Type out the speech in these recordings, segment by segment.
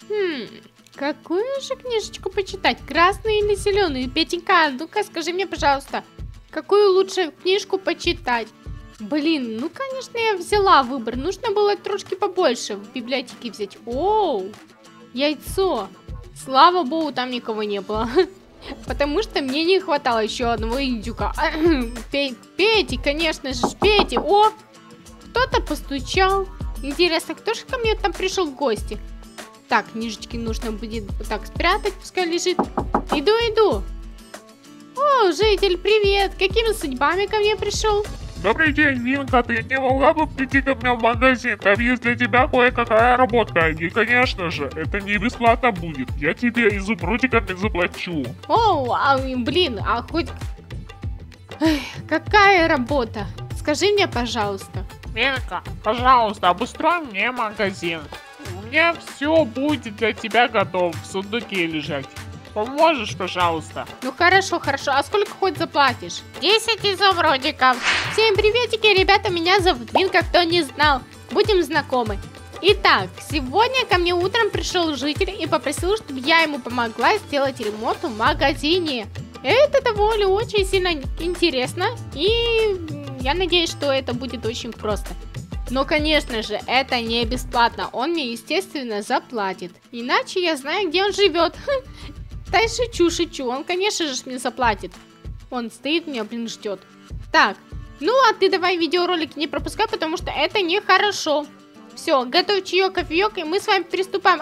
Какую же книжечку почитать? Красную или зеленую? Петенька, ну-ка скажи мне, пожалуйста, какую лучше книжку почитать? Блин, ну конечно я взяла выбор. Нужно было трошки побольше в библиотеке взять. Оу, яйцо. Слава богу, там никого не было. Потому что мне не хватало еще одного индюка. Пети, конечно же, Пети. О, кто-то постучал. Интересно, кто же ко мне там пришел в гости? Так, книжечки нужно будет вот так спрятать, пускай лежит. Иду. О, житель, привет. Какими судьбами ко мне пришел? Добрый день, Винка, ты не могла бы прийти ко мне в магазин? Там есть для тебя кое-какая работа. И, конечно же, это не бесплатно будет. Я тебе изумрудиками заплачу. О, блин, а хоть... Эх, какая работа? Скажи мне, пожалуйста. Винка, пожалуйста, обустрой мне магазин. У меня все будет для тебя готово в сундуке лежать. Поможешь, пожалуйста? Ну хорошо. А сколько хоть заплатишь? 10 изумрудиков. Всем приветики, ребята, меня зовут Винка, кто не знал. Будем знакомы. Итак, сегодня ко мне утром пришел житель и попросил, чтобы я ему помогла сделать ремонт в магазине. Это довольно очень сильно интересно. И я надеюсь, что это будет очень просто. Но, конечно же, это не бесплатно. Он мне, естественно, заплатит. Иначе я знаю, где он живет. Да и шучу. Он, конечно же, мне заплатит. Он стоит меня, блин, ждет. Так, ну а ты давай видеоролики не пропускай, потому что это нехорошо. Все, готовь чаек, кофеек, и мы с вами приступаем.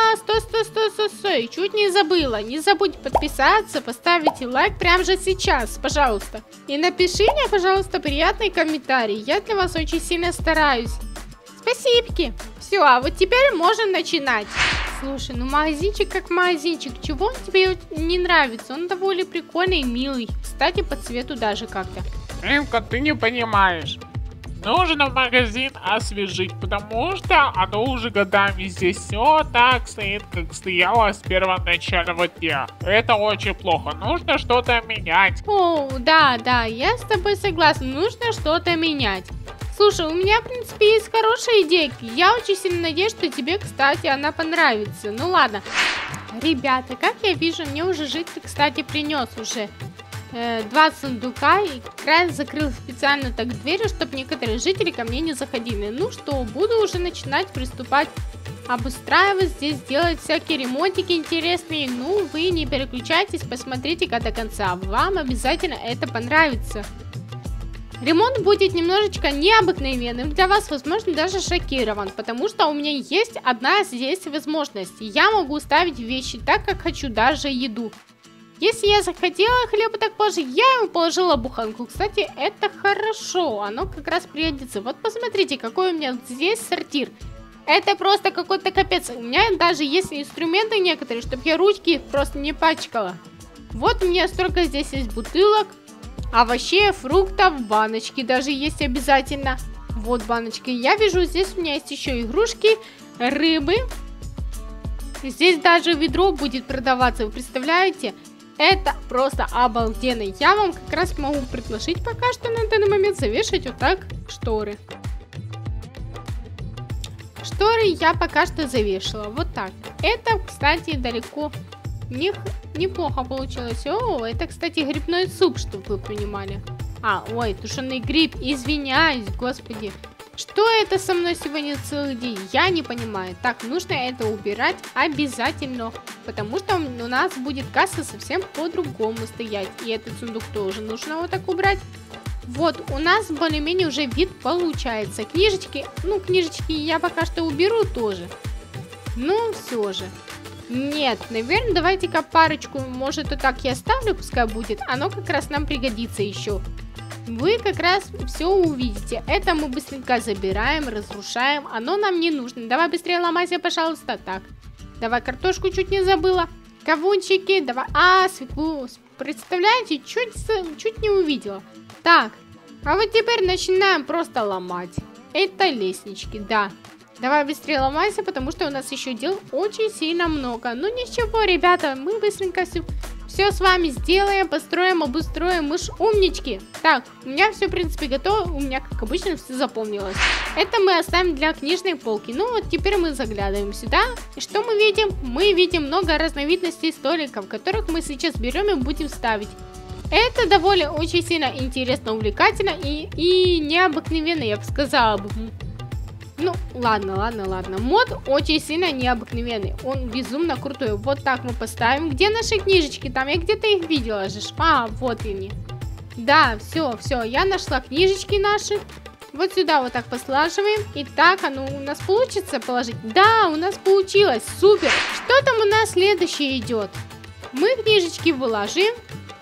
Стой, чуть не забыла. Не забудь подписаться, поставить лайк прямо же сейчас, пожалуйста. И напиши мне, пожалуйста, приятный комментарий. Я для вас очень сильно стараюсь. Спасибо. Все, а вот теперь можем начинать. Слушай, ну магазинчик как магазинчик. Чего он тебе не нравится? Он довольно прикольный и милый. Кстати, по цвету даже как-то. Винка, ты не понимаешь. Нужно магазин освежить, потому что оно уже годами здесь все так стоит, как стояло с первоначального дня. Это очень плохо, нужно что-то менять. О, да, я с тобой согласна, нужно что-то менять. Слушай, у меня, в принципе, есть хорошая идея. Я очень сильно надеюсь, что тебе, кстати, она понравится. Ну ладно. Ребята, как я вижу, мне уже житель, кстати, принес уже 2 сундука и как раз закрыл специально так двери, чтобы некоторые жители ко мне не заходили. Ну что, буду уже начинать приступать, обустраивать здесь, делать всякие ремонтики интересные. Ну, вы не переключайтесь, посмотрите-ка до конца, вам обязательно это понравится. Ремонт будет немножечко необыкновенным для вас, возможно, даже шокирован, потому что у меня есть одна здесь возможность. Я могу ставить вещи так, как хочу, даже еду. Если я захотела хлеба так положить, я ему положила буханку. Кстати, это хорошо, оно как раз пригодится. Вот посмотрите, какой у меня здесь сортир. Это просто какой-то капец. У меня даже есть инструменты некоторые, чтобы я ручки просто не пачкала. Вот у меня столько здесь есть бутылок, овощей, фруктов, баночки даже есть обязательно. Вот баночки. Я вижу, здесь у меня есть еще игрушки, рыбы. Здесь даже ведро будет продаваться, вы представляете? Это просто обалденно. Я вам как раз могу предложить пока что на данный момент завешать вот так шторы. Шторы я пока что завешала. Вот так. Это, кстати, далеко неплохо получилось. О, это, кстати, грибной суп, чтобы вы понимали. Ой, тушеный гриб. Извиняюсь, господи. Что это со мной сегодня целый день? Я не понимаю. Так, нужно это убирать обязательно. Потому что у нас будет касса совсем по-другому стоять. И этот сундук тоже нужно вот так убрать. Вот, у нас более-менее уже вид получается. Книжечки, книжечки я пока что уберу тоже. Ну, все же. Нет, наверное, давайте-ка парочку, может, вот так я оставлю, пускай будет. Оно как раз нам пригодится еще. Вы как раз все увидите. Это мы быстренько забираем, разрушаем. Оно нам не нужно. Давай быстрее ломайся, пожалуйста. Так, давай картошку чуть не забыла. Кавунчики, давай. Свеклу. Представляете, чуть не увидела. Так, а вот теперь начинаем просто ломать. Это лестнички, да. Давай быстрее ломайся, потому что у нас еще дел очень сильно много. Ну ничего, ребята, мы быстренько все с вами сделаем, построим, обустроим. Мы ж умнички. Так, у меня все, в принципе, готово. У меня, как обычно, все запомнилось. Это мы оставим для книжной полки. Ну вот теперь мы заглядываем сюда. И что мы видим? Мы видим много разновидностей столиков, которых мы сейчас берем и будем ставить. Это довольно очень сильно интересно, увлекательно и необыкновенно, я бы сказала. Ну, ладно. Мод очень сильно необыкновенный. Он безумно крутой. Вот так мы поставим. Где наши книжечки? Там я где-то их видела же. А, вот они. Да, все. Я нашла книжечки наши. Вот сюда вот так послаживаем. И так оно у нас получится положить. Да, у нас получилось. Супер. Что там у нас следующее идет? Мы книжечки выложим.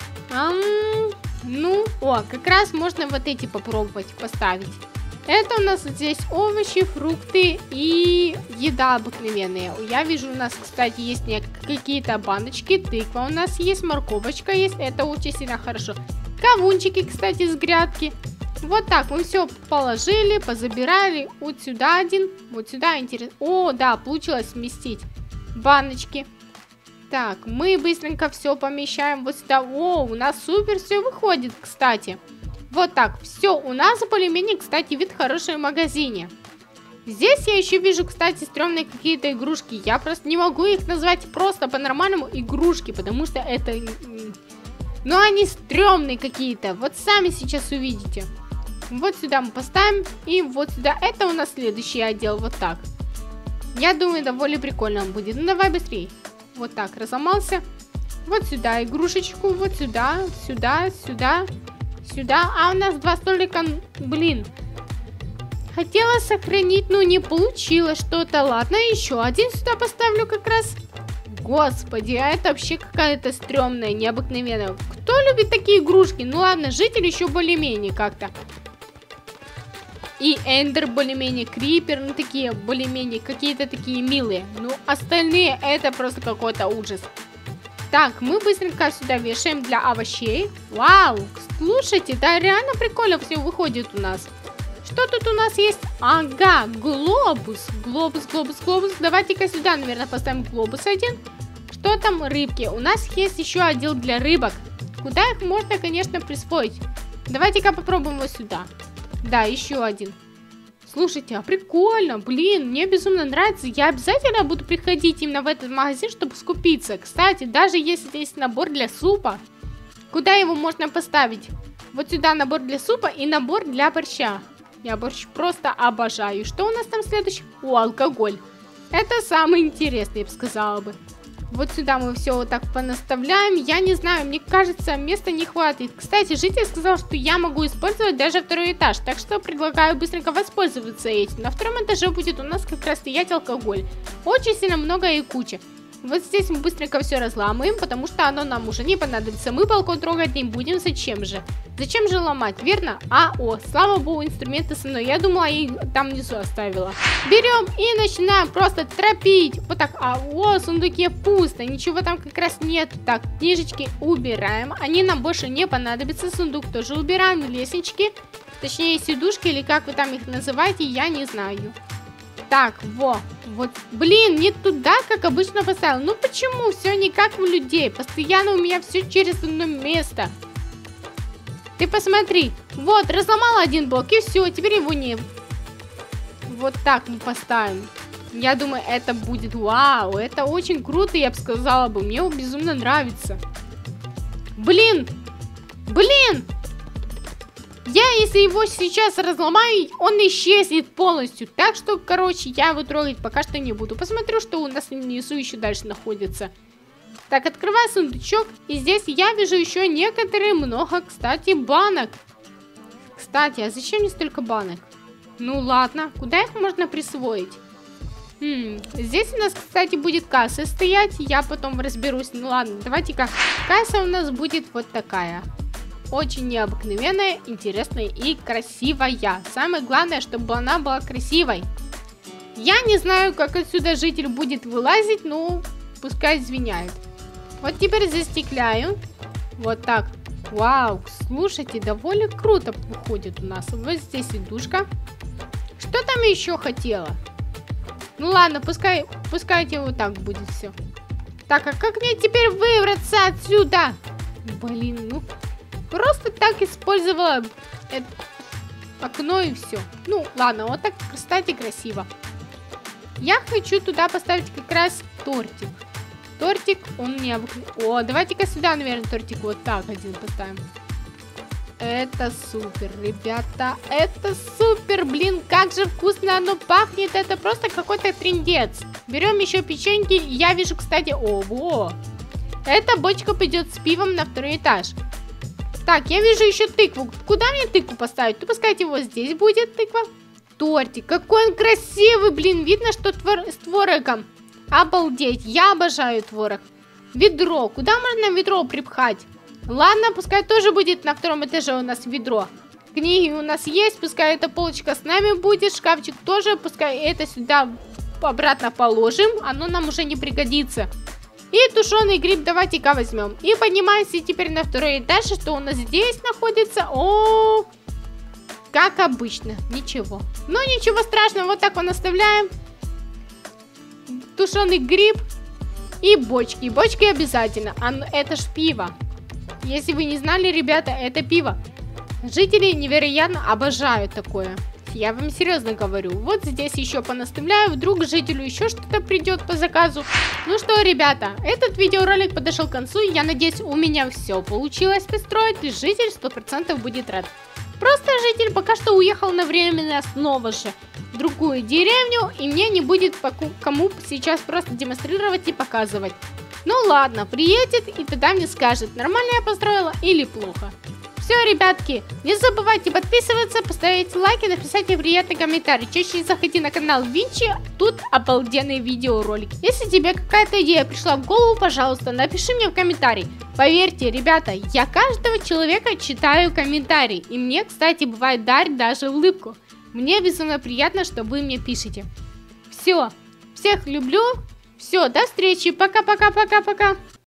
Ну, как раз можно вот эти попробовать поставить. Это у нас здесь овощи, фрукты и еда обыкновенная. Я вижу, у нас, кстати, есть какие-то баночки, тыква у нас есть, морковочка есть. Это очень сильно хорошо. Кавунчики, кстати, с грядки. Вот так мы все положили, позабирали. Вот сюда один, вот сюда интересно. О, да, получилось сместить баночки. Так, мы быстренько все помещаем вот сюда. О, у нас супер все выходит, кстати. Вот так, все, у нас более-менее, кстати, вид хороший в магазине. Здесь я еще вижу, кстати, стрёмные какие-то игрушки. Я просто не могу их назвать просто по-нормальному игрушки, потому что это... Ну, они стрёмные какие-то. Вот сами сейчас увидите. Вот сюда мы поставим, и вот сюда. Это у нас следующий отдел, вот так. Я думаю, довольно прикольно он будет. Ну, давай быстрее. Вот так, разломался. Вот сюда игрушечку, вот сюда, сюда. А у нас 2 столика, блин. Хотела сохранить, но не получилось что-то. Ладно, еще один сюда поставлю как раз. Господи, а это вообще какая-то стрёмная, необыкновенная. Кто любит такие игрушки? Ну ладно, житель еще более-менее как-то. И Эндер более-менее, Крипер, ну такие более-менее, какие-то такие милые. Ну остальные это просто какой-то ужас. Так, мы быстренько сюда вешаем для овощей. Вау, слушайте, да реально прикольно все выходит у нас. Что тут у нас есть? Ага, глобус. Давайте-ка сюда, наверное, поставим глобус один. Что там, рыбки? У нас есть еще отдел для рыбок. Куда их можно, конечно, присвоить? Давайте-ка попробуем вот сюда. Да, еще один. Слушайте, а прикольно, блин, мне безумно нравится. Я обязательно буду приходить именно в этот магазин, чтобы скупиться. Кстати, даже если здесь набор для супа, куда его можно поставить? Вот сюда набор для супа и набор для борща. Я борщ просто обожаю. Что у нас там следующее? О, алкоголь. Это самое интересное, я бы сказала бы. Вот сюда мы все вот так понаставляем. Я не знаю, мне кажется, места не хватит. Кстати, житель сказал, что я могу использовать даже 2-й этаж. Так что предлагаю быстренько воспользоваться этим. На 2-м этаже будет у нас как раз стоять алкоголь. Очень сильно много и куча. Вот здесь мы быстренько все разламываем, потому что оно нам уже не понадобится. Мы балкон трогать не будем. Зачем же? Зачем же ломать, верно? Слава богу, инструменты со мной. Я думала, я их там внизу оставила. Берем и начинаем просто тропить. Вот так. В сундуке пусто. Ничего там как раз нет. Так, книжечки убираем. Они нам больше не понадобятся. Сундук тоже убираем. Лестнички. Точнее, сидушки, или как вы там их называете, я не знаю. Так, вот, блин, не туда, как обычно поставил. Ну почему все не как у людей? Постоянно у меня все через одно место. Ты посмотри, вот, разломала один блок, и все, теперь его не... Вот так мы поставим. Я думаю, это будет вау, это очень круто, я бы сказала бы. Мне безумно нравится. Блин! Я, если его сейчас разломаю, он исчезнет полностью. Так что, короче, я его трогать пока что не буду. Посмотрю, что у нас внизу еще дальше находится. Так, открываю сундучок. И здесь я вижу еще некоторые много, кстати, банок. Кстати, а зачем мне столько банок? Ну ладно, куда их можно присвоить? Здесь у нас, кстати, будет касса стоять. Я потом разберусь. Ну ладно, давайте-ка. Касса у нас будет вот такая. Очень необыкновенная, интересная и красивая. Самое главное, чтобы она была красивой. Я не знаю, как отсюда житель будет вылазить, но пускай извиняют. Вот теперь застекляю. Вот так. Вау, слушайте, довольно круто выходит у нас. Вот здесь сидушка. Что там еще хотела? Ну ладно, пускайте вот так будет все. Так, а как мне теперь выбраться отсюда? Блин, ну просто так использовала это окно и все. Ну ладно, вот так, кстати, красиво. Я хочу туда поставить как раз тортик. Тортик, он необыкновенный. О, давайте-ка сюда, наверное, тортик вот так один поставим. Это супер, ребята, это супер, блин, как же вкусно оно пахнет, это просто какой-то трындец. Берем еще печеньки, я вижу, кстати, ого, эта бочка пойдет с пивом на второй этаж. Так, я вижу еще тыкву, куда мне тыкву поставить? Ну, пускай вот здесь будет тыква. Тортик, какой он красивый, блин, видно, что с творогом. Обалдеть, я обожаю творог. Ведро, куда можно ведро припхать? Ладно, пускай тоже будет на втором этаже у нас ведро. Книги у нас есть, пускай эта полочка с нами будет, шкафчик тоже, пускай это сюда обратно положим, оно нам уже не пригодится. И тушеный гриб давайте-ка возьмем. И поднимаемся теперь на второй этаж, что у нас здесь находится. О, как обычно, ничего. Но ничего страшного, вот так он оставляем. Тушеный гриб и бочки. Бочки обязательно, это ж пиво. Если вы не знали, ребята, это пиво. Жители невероятно обожают такое. Я вам серьезно говорю. Вот здесь еще понаставляю, вдруг жителю еще что-то придет по заказу. Ну что, ребята, этот видеоролик подошел к концу. Я надеюсь, у меня все получилось построить. И житель 100% будет рад. Просто житель пока что уехал на временное снова же в другую деревню. И мне не будет кому сейчас просто демонстрировать и показывать. Ну ладно, приедет и тогда мне скажет, нормально я построила или плохо. Все, ребятки, не забывайте подписываться, поставить лайки, написать мне приятный комментарий. Чаще заходи на канал Винчи, тут обалденный видеоролик. Если тебе какая-то идея пришла в голову, пожалуйста, напиши мне в комментарий. Поверьте, ребята, я каждого человека читаю комментарий. И мне, кстати, бывает дарит даже улыбку. Мне безумно приятно, что вы мне пишете. Все, всех люблю. Все, до встречи. Пока-пока-пока-пока.